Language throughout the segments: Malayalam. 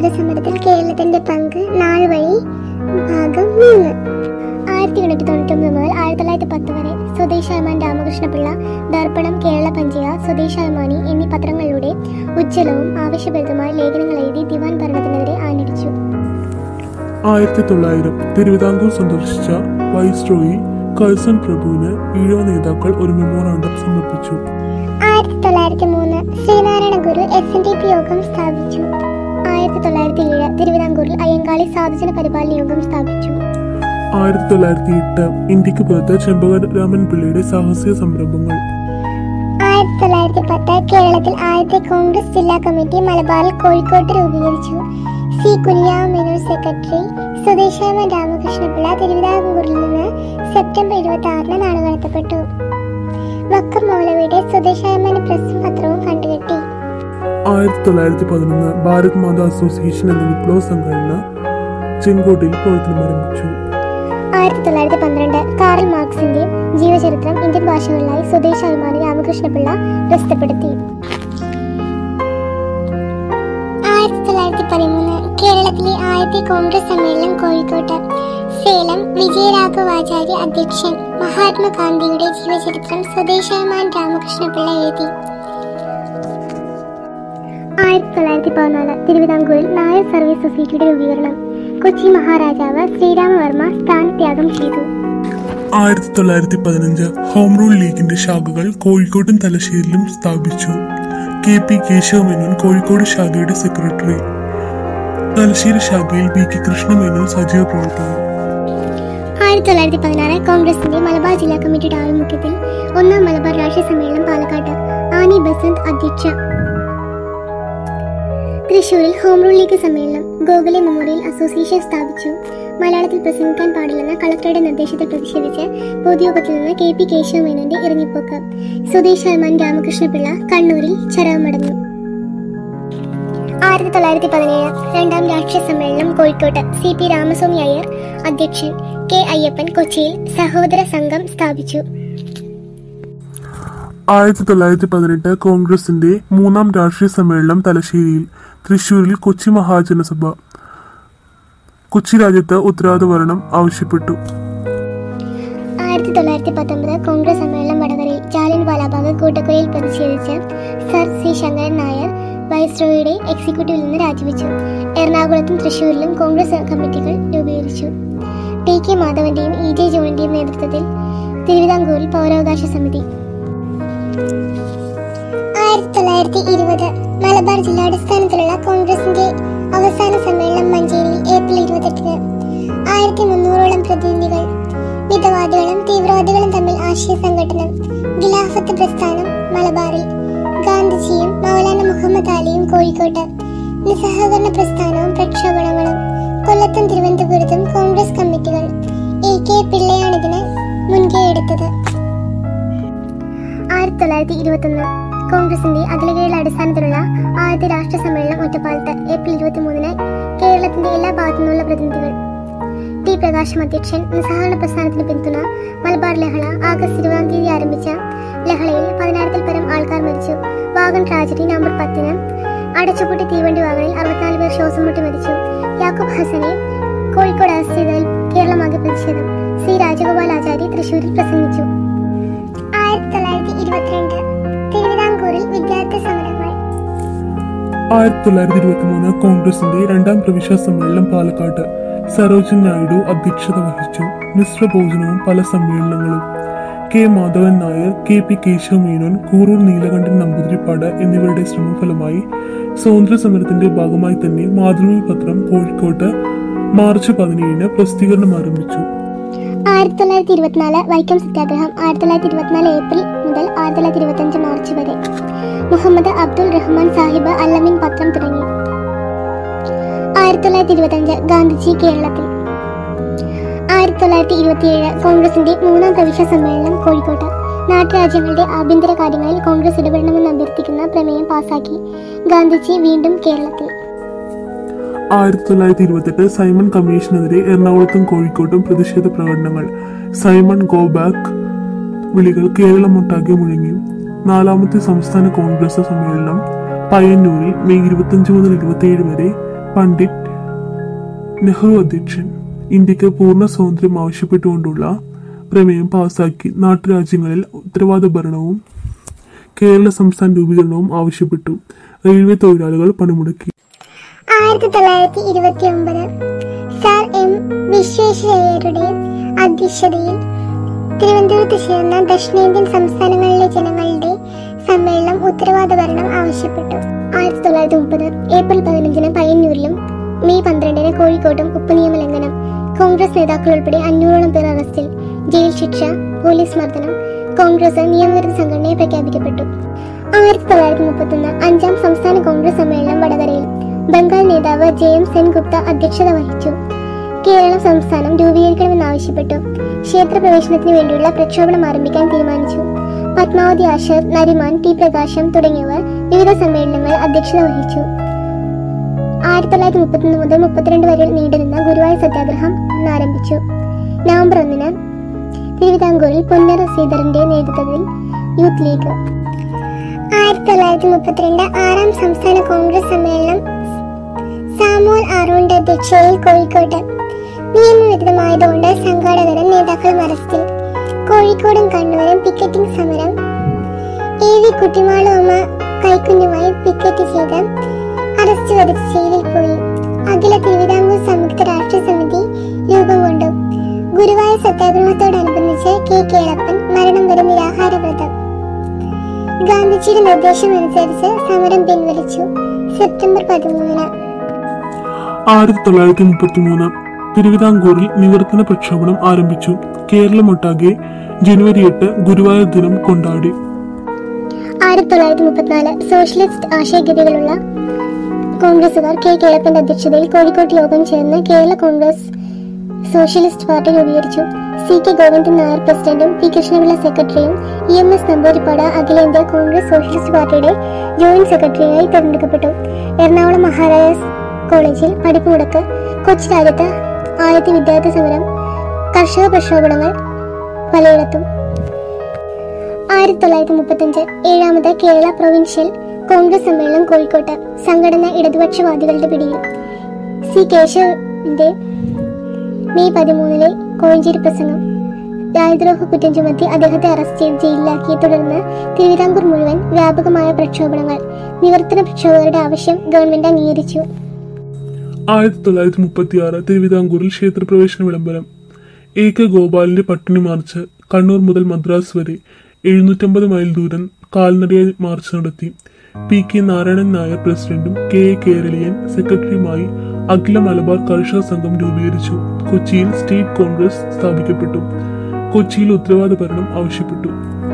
സ്വാതന്ത്ര്യ സമരത്തിൽ കേരളത്തിന്റെ പങ്ക് നാൾ വഴി ഭാഗം 3. 1899 മുതൽ 1910 വരെ സ്വദേശാഭിമാനി രാമകൃഷ്ണപിള്ള, ദർപ്പണം, കേരള പഞ്ചിക, സ്വദേശാഭിമാനി എന്നീ പത്രങ്ങളിലൂടെ ഉജ്ജ്വലവും ആവശ്യഭരിതമായ ലേഖനങ്ങൾ എഴുതി ദിവാൻ ഭരണത്തിനെതിരെ ആഞ്ഞടിച്ചു. 1900 തിരുവിതാംകൂർ സന്ദർശിച്ച വൈസ്രോയി കഴ്സൺ പ്രഭുവിന് ഈഴവ നേതാക്കൾ ഒരു മെമ്മോറാണ്ടം സമർപ്പിച്ചു. 1903 ശ്രീനാരായണ ഗുരു SNDP യോഗം സ്ഥാപിച്ചു. 1907 തിരുവിതാംകൂറിൽ അയ്യങ്കാളി സാധുജന പരിപാലന യോഗം സ്ഥാപിച്ചു. 1908 ഇന്ത്യക്ക് പുറത്ത് ചെമ്പകരാമൻ പിള്ളയുടെ സാഹസിക സംരംഭങ്ങൾ. 1910 കേരളത്തിൽ ആദ്യത്തെ കോൺഗ്രസ് ജില്ലാ കമ്മിറ്റി മലബാറിൽ കോഴിക്കോട്ട് രൂപീകരിച്ചു. C Kunhirama Menon secretary. സ്വദേശാഭിമാനി രാമകൃഷ്ണപിള്ള തിരുവിതാംകൂറിൽ നിന്ന് സെപ്റ്റംബർ 26 നാടുകടത്തപ്പെട്ടു. വക്കം മൗലവിയുടെ സ്വദേശാഭിമാനി പ്രസും പത്രവും കണ്ടുകെട്ടി. 1911 ഭാരത് മാതാ അസോസിയേഷൻ എന്ന വിപ്ലവ സംഘടന ചെങ്കോട്ടയിൽ പ്രവർത്തനം ആരംഭിച്ചു. 1912 കാറൽ മാർക്സിന്റെ ജീവചരിത്രം ഇന്ത്യൻ ഭാഷകളിലായി സ്വദേശാഭിമാനി രാമകൃഷ്ണപിള്ള പ്രസിദ്ധപ്പെടുത്തി. 1913 കേരളത്തിലെ ആദ്യത്തെ കോൺഗ്രസ് സമ്മേളനം കോഴിക്കോട്ട്. സേലം വിജയരാഘവാചാര്യ അധ്യക്ഷൻ. മഹാത്മാഗാന്ധിയുടെ ജീവചരിത്രം സ്വദേശാഭിമാനി രാമകൃഷ്ണപിള്ള എഴുതി. 1914 തിരുവിതാംകൂറിൽ നായർ സർവീസ് സൊസൈറ്റിയുടെ രൂപീകരണം. കൊച്ചി മഹാരാജാവ് ശ്രീരാമവർമ്മ സ്ഥാനത്യാഗം ചെയ്തു. 1915 ഹോം റൂൾ ലീഗിന്റെ ശാഖകൾ കോഴിക്കോട്ടും തലശ്ശേരിയിലും സ്ഥാപിച്ചു. KP കേശവമേനോൻ കോഴിക്കോട് ശാഖയുടെ സെക്രട്ടറി. തലശ്ശേരി ശാഖയിൽ BK കൃഷ്ണമേനോൻ സജീവ പ്രവർത്തകർ. 1916 കോൺഗ്രസിന്റെ മലബാർ ജില്ലാ കമ്മിറ്റിയുടെ ആഭിമുഖ്യത്തിൽ 1-ാം മലബാർ രാഷ്ട്രീയ സമ്മേളനം പാലക്കാട്ട്. ആനി ബസന്ത് അധ്യക്ഷ. തൃശൂരിൽ ഹോം റൂൾ ലീഗ് സമ്മേളനം. ഗോഖലെ മെമ്മോറിയൽ അസോസിയേഷൻ സ്ഥാപിച്ചു. മലയാളത്തിൽ പ്രസംഗിക്കാൻ പാടില്ലെന്ന കളക്ടറുടെ നിർദ്ദേശത്തിൽ പ്രതിഷേധിച്ച് പൊതുയോഗത്തിൽ നിന്ന് KP കേശവമേനോന്റെ ഇറങ്ങിപ്പോക്ക്. സ്വദേശാഭിമാനി രാമകൃഷ്ണപിള്ള കണ്ണൂരിൽ ചരമടഞ്ഞു. 1917 2-ാം രാഷ്ട്രീയ സമ്മേളനം കോഴിക്കോട്ട്. CP രാമസ്വാമി അയ്യർ അധ്യക്ഷൻ. K അയ്യപ്പൻ കൊച്ചിയിൽ സഹോദര സംഘം സ്ഥാപിച്ചു. 1918 കോൺഗ്രസിന്റെ 3-ാം രാഷ്ട്രീയ സമ്മേളനം തലശ്ശേരിയിൽ. തൃശൂരിൽ കൊച്ചി മഹാജനസഭ. കൊച്ചി രാജ്യത്ത് ഉത്തരവാദിത്തഭരണം ആവശ്യപ്പെട്ടു. 1919 കോൺഗ്രസ് സമ്മേളനം വടകരയിൽ. ജാലിയൻ വാലാബാഗ് കൂട്ടക്കൊലയിൽ പ്രതിഷേധിച്ച് സർ C ശങ്കരൻ നായർ വൈസ്രോയുടെ എക്സിക്യൂട്ടീവിൽ നിന്ന് രാജിവെച്ചു. എറണാകുളത്തും തൃശൂരിലും കോൺഗ്രസ് കമ്മിറ്റികൾ രൂപീകരിച്ചു. TK മാധവന്റെയും EJ ജോണിന്റെയും നേതൃത്വത്തിൽ തിരുവിതാംകൂറിൽ പൗരാവകാശ സമിതി. 1920 മലബാർ ജില്ലാടിസ്ഥാനത്തിലുള്ള കോൺഗ്രസിന്റെ അവസാന സമ്മേളനം മഞ്ചേരിയിൽ ഏപ്രിൽ 28. 1300ഓളം പ്രതിനിധികൾ. മിതവാദികളും തീവ്രവാദികളും തമ്മിൽ ആശയ സംഘടനം. ഖിലാഫത്ത് പ്രസ്ഥാനം മലബാറിൽ. ഗാന്ധിജിയും മൗലാന മുഹമ്മദ് അലിയും കോഴിക്കോട്ട്. നിസ്സഹകരണ പ്രസ്ഥാനവും പ്രക്ഷോഭങ്ങളും. കൊല്ലത്തും തിരുവനന്തപുരത്തും കോൺഗ്രസ് കമ്മിറ്റികൾ. AK പിള്ളയാണിതിന് മുൻകൈ എടുത്തത്. 1921 കോൺഗ്രസിന്റെ അഖിലകേരള അടിസ്ഥാനത്തിലുള്ള ആദ്യത്തെ രാഷ്ട്രീയ സമ്മേളനം ഒറ്റപ്പാലത്ത്. ഏപ്രിൽ 23 കേരളത്തിന്റെ എല്ലാ ഭാഗത്തു നിന്നുള്ള പ്രതിനിധികൾ. T പ്രകാശം അധ്യക്ഷൻ. നിസ്സഹകരണ പ്രസ്ഥാനത്തിന് പിന്തുണ. മലബാർ ലഹള. ആഗസ്റ്റ് 20 ആരംഭിച്ച ലഹളയിൽ 10,000-ൽ പരം ആൾക്കാർ മരിച്ചു. Wagon tragedy November 10. അടച്ചുപൂട്ടി തീവണ്ടി വാഗണിൽ 64 പേർ ശ്വാസം മുട്ടി മരിച്ചു. യാക്കൂബ് ഹസനെ കോഴിക്കോട് അറസ്റ്റ് ചെയ്തതിൽ കേരളമാകെ പ്രതിഷേധം. C രാജഗോപാലാചാരി തൃശൂരിൽ പ്രസംഗിച്ചു. 1922 തിരുവിതാംകൂറിൽ വിദ്യാർത്ഥി സമരങ്ങൾ. 1923 കോൺഗ്രസിന്റെ 2-ാം പ്രവിശ്യ സമ്മേളനം പാലക്കാട്ട്. സരോജൻ നായിഡു അധ്യക്ഷത വഹിച്ചു. മിശ്ര ഭോജനവും പല സമ്മേളനങ്ങളും. K മാധവൻ നായർ, KP കേശവമേനോൻ, കൂറൂർ നീലകണ്ഠൻ നമ്പൂതിരിപ്പാട് എന്നിവരുടെ ശ്രമഫലമായി സ്വാതന്ത്ര്യ സമരത്തിന്റെ ഭാഗമായി തന്നെ മാതൃഭൂമി പത്രം കോഴിക്കോട്ട് മാർച്ച് 17 പ്രസിദ്ധീകരണം ആരംഭിച്ചു. 1924 വൈക്കം സത്യാഗ്രഹം. 1924 ഏപ്രിൽ മുതൽ 1925 മാർച്ച് വരെ. മുഹമ്മദ് അബ്ദുൾ റഹ്മാൻ സാഹിബ് അല്ലമിൻ പത്രം തുടങ്ങി. 1925 ഗാന്ധിജി കേരളത്തിൽ. 1927 കോൺഗ്രസിന്റെ 3-ാം പ്രവിശ്യ സമ്മേളനം കോഴിക്കോട്ട്. നാട്ടുരാജ്യങ്ങളുടെ ആഭ്യന്തര കാര്യങ്ങളിൽ കോൺഗ്രസ് ഇടപെടണമെന്ന് അഭ്യർത്ഥിക്കുന്ന പ്രമേയം പാസാക്കി. ഗാന്ധിജി വീണ്ടും കേരളത്തിൽ. 1928 സൈമൺ കമ്മീഷനെതിരെ എറണാകുളത്തും കോഴിക്കോട്ടും പ്രതിഷേധ പ്രകടനങ്ങൾ. സൈമൺ ഗോ ബാക്ക് വിളികൾ കേരളമൊട്ടാകെ മുഴങ്ങി. 4-ാമത്തെ സംസ്ഥാന കോൺഗ്രസ് സമ്മേളനം പയ്യന്നൂരിൽ മെയ് 25 മുതൽ 27 വരെ. പണ്ഡിറ്റ് നെഹ്റു അധ്യക്ഷൻ. ഇന്ത്യക്ക് പൂർണ്ണ സ്വാതന്ത്ര്യം ആവശ്യപ്പെട്ടുകൊണ്ടുള്ള പ്രമേയം പാസാക്കി. നാട്ടുരാജ്യങ്ങളിൽ ഉത്തരവാദ ഭരണവും കേരള സംസ്ഥാന രൂപീകരണവും ആവശ്യപ്പെട്ടു. റെയിൽവേ തൊഴിലാളികൾ പണിമുടക്കി. 1929 സർ എം വിശ്വേശ്വരയ്യരുടെ അധ്യക്ഷതയിൽ തിരുവനന്തപുരത്ത് ചേർന്ന ദക്ഷിണേന്ത്യൻ സംസ്ഥാനങ്ങളിലെ ജനങ്ങളുടെ സമ്മേളനം ഉത്തരവാദ ഭരണം ആവശ്യപ്പെട്ടു. 1930 ഏപ്രിൽ 15 പയ്യന്നൂരിലും മെയ് 12 കോഴിക്കോട്ടും ഉപ്പുനിയമ ലംഘനം. കോൺഗ്രസ് നേതാക്കൾ ഉൾപ്പെടെ 500ഓളം പേർ അറസ്റ്റിൽ. ജയിൽ ശിക്ഷ, പോലീസ് മർദ്ദനം. കോൺഗ്രസ് നിയമവിരുദ്ധ സംഘടനയെ പ്രഖ്യാപിക്കപ്പെട്ടു. 1931 5ാം സംസ്ഥാന കോൺഗ്രസ് സമ്മേളനം വടകരയിൽ. ബംഗാൾ നേതാവ് JM സെൻഗുപ്ത അധ്യക്ഷത വഹിച്ചു. കേരള സംസ്ഥാനം രൂപീകരിക്കണമെന്നാവശ്യപ്പെട്ടു. ക്ഷേത്രപ്രവേശനത്തിന് വേണ്ടിയുള്ള പ്രക്ഷോഭണം ആരംഭിക്കാൻ തീരുമാനിച്ചു. പത്മാവതി ആശർ, നരിമാൻ, ടി പ്രകാശം തുടങ്ങിയവർ വിവിധ സമ്മേളനങ്ങളിൽ അധ്യക്ഷത വഹിച്ചു. 1931 മുതൽ 32 വരെ നീണ്ടുനിന്ന ഗുരുവായൂർ സത്യാഗ്രഹം ആരംഭിച്ചു. നവംബർ 1 തിരുവിതാംകൂറിൽ പൊന്നര ശ്രീധരന്റെ നേതൃത്വത്തിൽ യൂത്ത് ലീഗ്. 1932 6ാം സംസ്ഥാന കോൺഗ്രസ് സമ്മേളനം സാമുവൽ ആറോന്റെ അധ്യക്ഷതയിൽ കോഴിക്കോട്ട്. നിയമവിരുദ്ധമായതുകൊണ്ട് സംഘാടകരും നേതാക്കളും അറസ്റ്റിൽ. കോഴിക്കോടും കണ്ണൂരും പിക്കറ്റിംഗ് സമരം. AV കുട്ടിമാളുമ്മ കൈക്കുഞ്ഞുമായി പിക്കറ്റ് ചെയ്ത് അറസ്റ്റ് വരിച്ച് ജയിലിൽ പോയി. അഖില തിരുവിതാംകൂർ സംയുക്ത രാഷ്ട്ര സമിതി രൂപം കൊണ്ടു. ഗുരുവായൂർ സത്യാഗ്രഹത്തോടനുബന്ധിച്ച് കേളപ്പൻ മരണം വരെ നിരാഹാര വ്രതം. ഗാന്ധിജിയുടെ നിർദ്ദേശം അനുസരിച്ച് സമരം പിൻവലിച്ചു. സെപ്റ്റംബർ 13 1933 തിരുവിതാംകൂറിൽ നിവർത്തന പ്രക്ഷോഭണം ആരംഭിച്ചു. കേരളമൊട്ടാകെ ജനുവരി 8 ഗുരുവായൂർ ദിനം കൊണ്ടാടി. 1934 സോഷ്യലിസ്റ്റ് ആശയഗതികളുള്ള കോൺഗ്രസുകാർ കേളപ്പന്റെ അധ്യക്ഷതയിൽ കോഴിക്കോട്ട് യോഗം ചേർന്ന് കേരള കോൺഗ്രസ് സോഷ്യലിസ്റ്റ് പാർട്ടി രൂപീകരിച്ചു. CK ഗോവിന്ദൻ നായർ പ്രസിഡന്റും P കൃഷ്ണപിള്ള സെക്രട്ടറിയും EMS നമ്പൂതിരിപ്പാട് അഖിലേന്ത്യാ കോൺഗ്രസ് സോഷ്യലിസ്റ്റ് പാർട്ടിയുടെ ജോയിന്റ് സെക്രട്ടറിയായി തെരഞ്ഞെടുക്കപ്പെട്ടു. എറണാകുളം മഹാരാജാസ് കോളേജിൽ പഠിപ്പ് മുടക്ക്. കൊച്ചി രാജ്യത്ത് ആദ്യത്തെ വിദ്യാർത്ഥി സമരം. കർഷക പ്രക്ഷോഭങ്ങൾ പലയിടത്തും. 1935 7ാമത് കേരള പ്രൊവിൻഷ്യൽ കോൺഗ്രസ് സമ്മേളനം കോഴിക്കോട്ട്. സംഘടന ഇടതുപക്ഷവാദികളുടെ പിടിയിൽ. C കേശവന്റെ മെയ് 13 കോഴഞ്ചേരി പ്രസംഗം. രാജ്യദ്രോഹ കുറ്റം ചുമത്തി അദ്ദേഹത്തെ അറസ്റ്റ് ചെയ്ത് ജയിലിലാക്കി. തുടർന്ന് തിരുവിതാംകൂർ മുഴുവൻ വ്യാപകമായ പ്രക്ഷോഭങ്ങൾ. നിവർത്തന പ്രക്ഷോഭകരുടെ ആവശ്യം ഗവൺമെന്റ് അംഗീകരിച്ചു. 1936 തിരുവിതാംകൂറിൽ ക്ഷേത്രപ്രവേശന വിളംബരം. AK ഗോപാലിന്റെ പട്ടിണി മാർച്ച്. കണ്ണൂർ മുതൽ മദ്രാസ് വരെ 750 മൈൽ ദൂരം കാൽനടയായി മാർച്ച് നടത്തി. PK നാരായണൻ നായർ പ്രസിഡന്റും KA കേരളീയൻ സെക്രട്ടറിയുമായി അഖില മലബാർ കർഷക സംഘം രൂപീകരിച്ചു. കൊച്ചിയിൽ സ്റ്റേറ്റ് കോൺഗ്രസ് സ്ഥാപിക്കപ്പെട്ടു. കൊച്ചിയിൽ ഉത്തരവാദ ഭരണം ആവശ്യപ്പെട്ടു.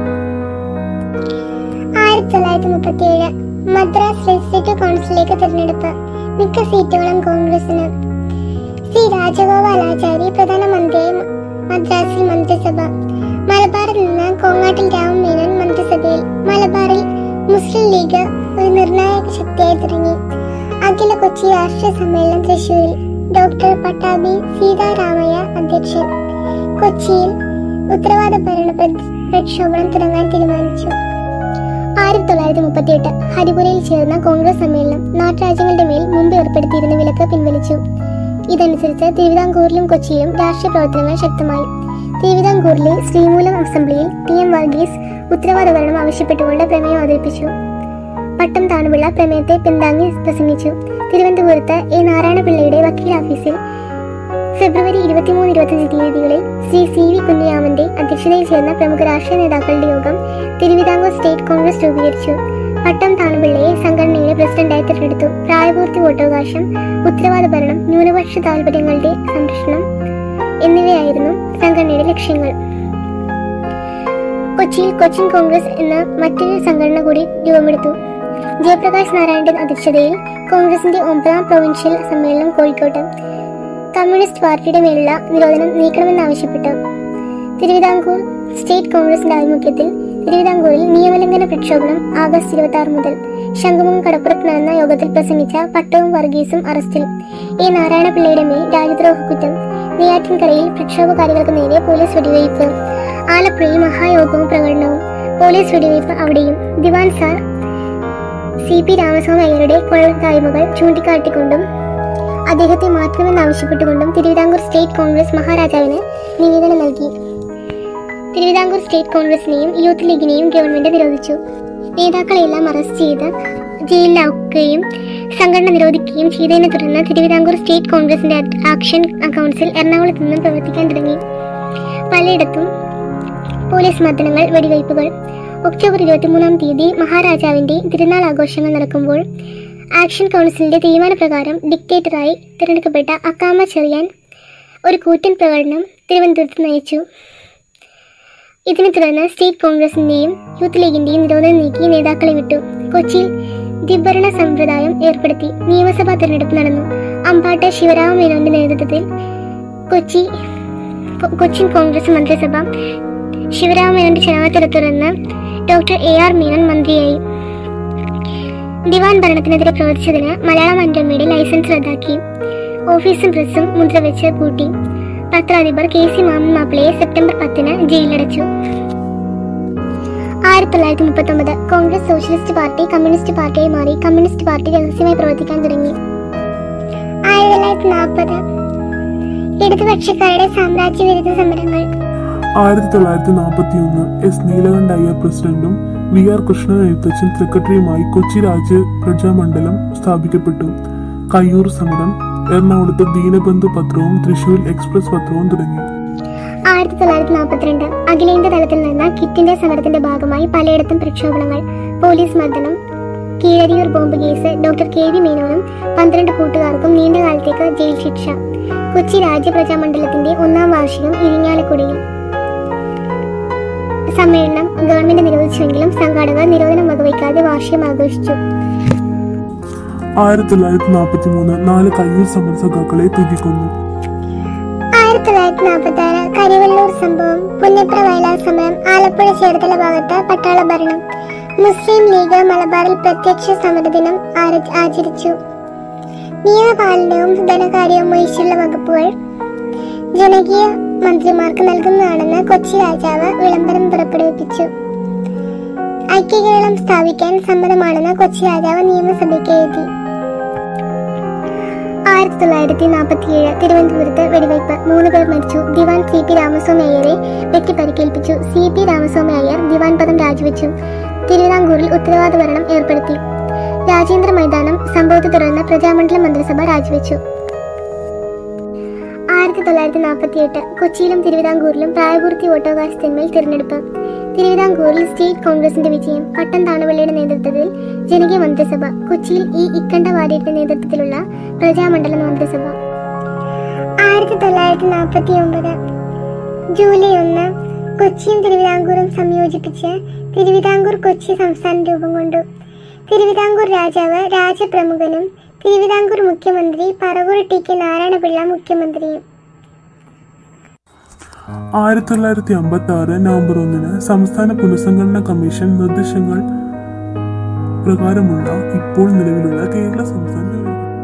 1937 മദ്രാസ് ലെജിസ്ലേറ്റീവ് കൗൺസിലേക്ക് തിരഞ്ഞെടുപ്പ്. മിക്ക സീറ്റുകളും കോൺഗ്രസിന്. C രാജഗോപാലാചാരി പ്രധാനമന്ത്രിയായി മദ്രാസിൽ മന്ത്രിസഭ. മലബാറിൽ നിന്ന് കോങ്ങാട്ടിൽ രാമമേനോൻ മന്ത്രിസഭയിൽ. മലബാറിൽ മുസ്ലിം ലീഗ് ഒരു നിർണായക ശക്തിയായി തുടങ്ങി. അഖില കൊച്ചി രാഷ്ട്രീയ സമ്മേളനം തൃശൂരിൽ. ഡോക്ടർ പട്ടാഭി സീതാരാമയ്യ അധ്യക്ഷൻ. കൊച്ചിയിൽ ഉത്തരവാദ ഭരണ പ്രക്ഷോഭണം തുടങ്ങാൻ തീരുമാനിച്ചു. 1938 ഹരിപുരയിൽ ചേർന്ന കോൺഗ്രസ് സമ്മേളനം നാട്ടുരാജ്യങ്ങളുടെ മേൽ മുമ്പ് ഏർപ്പെടുത്തിയിരുന്ന വിലക്ക് പിൻവലിച്ചു. ഇതനുസരിച്ച് തിരുവിതാംകൂറിലും കൊച്ചിയിലും രാഷ്ട്രീയ പ്രവർത്തനങ്ങൾ ശക്തമായി. തിരുവിതാംകൂറിലെ ശ്രീമൂലം അസംബ്ലിയിൽ TM വർഗീസ് ഉത്തരവാദ ഭരണം ആവശ്യപ്പെട്ടുകൊണ്ട് പ്രമേയം അവതരിപ്പിച്ചു. പട്ടം താണുപിള്ള പ്രമേയത്തെ പിന്താങ്ങി പ്രസംഗിച്ചു. തിരുവനന്തപുരത്ത് A നാരായണപിള്ളയുടെ വക്കീൽ ഓഫീസിൽ ഫെബ്രുവരി 23-25 തീയതികളിൽ ശ്രീ CV കുഞ്ഞിരാമന്റെ അധ്യക്ഷതയിൽ ചേർന്ന പ്രമുഖ രാഷ്ട്രീയ നേതാക്കളുടെ യോഗം തിരുവിതാംകൂർ സ്റ്റേറ്റ് കോൺഗ്രസ് രൂപീകരിച്ചു. പട്ടം താണുപിള്ളയെ സംഘടനയുടെ പ്രസിഡന്റായി തിരഞ്ഞെടുത്തു. പ്രായപൂർത്തി, വോട്ടവകാശം, ഉത്തരവാദ ഭരണം, ന്യൂനപക്ഷ താൽപര്യങ്ങളുടെ സംരക്ഷണം എന്നിവയായിരുന്നു സംഘടനയുടെ ലക്ഷ്യങ്ങൾ. കൊച്ചിയിൽ കൊച്ചിൻ കോൺഗ്രസ് എന്ന മറ്റൊരു സംഘടന കൂടി രൂപമെടുത്തു. ജയപ്രകാശ് നാരായണന്റെ അധ്യക്ഷതയിൽ കോൺഗ്രസിന്റെ 9ാം പ്രൊവിൻഷ്യൽ സമ്മേളനം കോഴിക്കോട്ട്. കമ്മ്യൂണിസ്റ്റ് പാർട്ടിയുടെ മേലുള്ള നിരോധനം നീക്കണമെന്നാവശ്യപ്പെട്ടു. തിരുവിതാംകൂർ സ്റ്റേറ്റ് കോൺഗ്രസിന്റെ ആഭിമുഖ്യത്തിൽ തിരുവിതാംകൂറിൽ നിയമലംഘന പ്രക്ഷോഭണം ആഗസ്റ്റ് 26 മുതൽ. ശംഖുമുഖം കടപ്പുറത്ത് നടന്ന യോഗത്തിൽ പ്രസംഗിച്ച പട്ടവും വർഗീസും അറസ്റ്റിൽ. A നാരായണപിള്ളയുടെ മേൽ രാജ്യദ്രോഹ കുറ്റം. നെയ്യാറ്റിൻകരയിൽ പ്രക്ഷോഭകാരികൾക്ക് നേരെ പോലീസ് വെടിവയ്പ്. ആലപ്പുഴയിൽ മഹായോഗവും പ്രകടനവും. പോലീസ് വെടിവയ്പ് അവിടെയും. ദിവാൻ സാർ CP രാമസ്വാമി അയ്യരുടെ കൊള്ളരുതായ്മകൾ ചൂണ്ടിക്കാട്ടിക്കൊണ്ടും അദ്ദേഹത്തെ മാറ്റണമെന്നാവശ്യപ്പെട്ടുകൊണ്ടും തിരുവിതാംകൂർ സ്റ്റേറ്റ് കോൺഗ്രസ് മഹാരാജാവിന് നിവേദനം നൽകി. തിരുവിതാംകൂർ സ്റ്റേറ്റ് കോൺഗ്രസിനെയും യൂത്ത് ലീഗിനെയും ഗവൺമെന്റ് നിരോധിച്ചു. നേതാക്കളെയെല്ലാം അറസ്റ്റ് ചെയ്ത് ജയിലിലാക്കുകയും സംഘടന നിരോധിക്കുകയും ചെയ്തതിനെ തുടർന്ന് തിരുവിതാംകൂർ സ്റ്റേറ്റ് കോൺഗ്രസിന്റെ ആക്ഷൻ കൗൺസിൽ എറണാകുളത്ത് നിന്നും പ്രവർത്തിക്കാൻ തുടങ്ങി. പലയിടത്തും പോലീസ് മർദ്ദനങ്ങൾ, വെടിവയ്പ്പുകൾ. ഒക്ടോബർ 23 തീയതി മഹാരാജാവിന്റെ തിരുനാൾ ആഘോഷങ്ങൾ നടക്കുമ്പോൾ ആക്ഷൻ കൗൺസിലിന്റെ തീരുമാനപ്രകാരം ഡിക്റ്റേറ്ററായി തിരഞ്ഞെടുക്കപ്പെട്ട അക്കാമ ചെറിയാൻ ഒരു കൂറ്റൻ പ്രകടനം തിരുവനന്തപുരത്ത് നയിച്ചു. ഇതിനെ തുടർന്ന് സ്റ്റേറ്റ് കോൺഗ്രസിന്റെയും യൂത്ത് ലീഗിന്റെയും നിരോധനം നീക്കി നേതാക്കളെ വിട്ടു. കൊച്ചിയിൽ ദ്വിഭരണ സമ്പ്രദായം ഏർപ്പെടുത്തി. നിയമസഭാ തെരഞ്ഞെടുപ്പ് നടന്നു. അമ്പാട്ട് ശിവരാമ മേനോന്റെ നേതൃത്വത്തിൽ കൊച്ചിൻ കോൺഗ്രസ് മന്ത്രിസഭ. ശിവരാമ മേനോന്റെ ക്ഷണത്തെ തുടർന്ന് ഡോക്ടർ AR മേനോൻ മന്ത്രിയായി. ദിവാൻ ഭരണത്തിനെതിരെ പ്രവർത്തിച്ചതിന് മലയാള മനോരമയുടെ ലൈസൻസ് റദ്ദാക്കി. ഓഫീസും പ്രസ്സും മുദ്രവെച്ച് പൂട്ടി. പത്രാധിപർ KC മാമൻ മാപ്പിളയെ സെപ്റ്റംബർ 10 ജയിലിലടച്ചു. 1939 കോൺഗ്രസ് സോഷ്യലിസ്റ്റ് പാർട്ടി കമ്മ്യൂണിസ്റ്റ് പാർട്ടിയായി മാറി. കമ്മ്യൂണിസ്റ്റ് പാർട്ടി രഹസ്യമായി പ്രവർത്തിക്കാൻ തുടങ്ങി. 1940 ഇടതുപക്ഷക്കാരുടെ സാമ്രാജ്യ വിരുദ്ധ സമരങ്ങൾ. 1941 S. നീലകണ്ഠ അയ്യർ പ്രസിഡന്റും VR. കൃഷ്ണൻ എഴുത്തച്ഛൻ സെക്രട്ടറിയുമായി കൊച്ചി രാജ്യ പ്രജാമണ്ഡലം സ്ഥാപിക്കപ്പെട്ടു. കയ്യൂർ സമരം. എറണാകുളത്ത് ദീനബന്ധു പത്രവും തൃശൂർ എക്സ്പ്രസ് പത്രവും തുടങ്ങി. 1942 അഖിലേന്ത്യാ തലത്തിൽ നടന്ന ക്വിറ്റ് ഇന്ത്യ സമരത്തിന്റെ ഭാഗമായി പലയിടത്തും പ്രക്ഷോഭങ്ങൾ, പോലീസ് മർദ്ദനം, Keezhariyur bomb case. Doctor KV മേനോനും 12 കൂട്ടുകാർക്കും നീണ്ട കാലത്തേക്ക് ജയിൽ ശിക്ഷ. കൊച്ചി രാജ്യ പ്രജാമണ്ഡലത്തിന്റെ 1ാം വാർഷികം ഇരിങ്ങാലക്കുടയിൽ. സമ്മേളനം ഗവൺമെന്റ് നിരോധിച്ചുവെങ്കിലും സംഘാടകർ നിരോധനം വകവയ്ക്കാതെ വാർഷികം ആഘോഷിച്ചു. 1943 4 കയ്യൂർ സമരസഖാക്കളെ തൂക്കിക്കൊന്നു. 1946 കരിവെള്ളൂർ സംഭവം, പുന്നപ്ര വയലാർ സമരം, ആലപ്പുഴ ചേർത്തല ഭാഗത്ത് പട്ടാള ഭരണം. മുസ്ലിം ലീഗ് മലബാറിൽ പ്രത്യക്ഷ സമരദിനം ആചരിച്ചു. നിയമപാലനവും ധനകാര്യവും ഒഴിച്ചുള്ള വകുപ്പുകൾ ജനകീയ മന്ത്രിമാർക്ക് നൽകുന്നതാണെന്ന് കൊച്ചി രാജാവ് വിളംബരം പുറപ്പെടുവിപ്പിച്ചു. ഐക്യകേരളം സ്ഥാപിക്കാൻ സമ്മതമാണെന്ന് കൊച്ചി രാജാവ് നിയമസഭയ്ക്ക് എഴുതി. 1947 തിരുവനന്തപുരത്ത് വെടിവയ്പ്, 3 പേർ മരിച്ചു. ദിവാൻ CP രാമസ്വാമി അയ്യരെ വെട്ടി പരിക്കേൽപ്പിച്ചു. CP രാമസ്വാമി അയ്യർ ദിവാൻ പദം രാജിവെച്ചു. തിരുവിതാംകൂറിൽ ഉത്തരവാദ ഭരണം ഏർപ്പെടുത്തി. രാജേന്ദ്ര മൈതാനം സംഭവത്തെ തുടർന്ന് പ്രജാമണ്ഡലം മന്ത്രിസഭ രാജിവെച്ചു. 1948 കൊച്ചിയിലും തിരുവിതാംകൂറിലും പ്രായപൂർത്തി വോട്ടവകാശത്തിന്മേൽ തിരഞ്ഞെടുപ്പ്. തിരുവിതാംകൂറിൽ സ്റ്റേറ്റ് കോൺഗ്രസിന്റെ വിജയം. പട്ടം താണുപിള്ളയുടെ നേതൃത്വത്തിൽ ജനകീയ മന്ത്രിസഭ. കൊച്ചിയിൽ ഇക്കണ്ട വാര്യരുടെ നേതൃത്വത്തിലുള്ള പ്രജാമണ്ഡലം മന്ത്രിസഭ. 1949 ജൂലൈ 1 കൊച്ചിയും തിരുവിതാംകൂറും സംയോജിപ്പിച്ച് തിരുവിതാംകൂർ കൊച്ചി സംസ്ഥാനം രൂപം കൊണ്ടു. തിരുവിതാംകൂർ രാജാവ് രാജപ്രമുഖനും തിരുവിതാംകൂർ മുഖ്യമന്ത്രി പറവൂർ TK നാരായണപിള്ള മുഖ്യമന്ത്രിയും. 1956 നവംബർ 1 സംസ്ഥാന പുനഃസംഘടനാ കമ്മീഷൻ നിർദ്ദേശങ്ങൾ പ്രകാരമുള്ള ഇപ്പോൾ നിലവിലുള്ള കേരള സംസ്ഥാന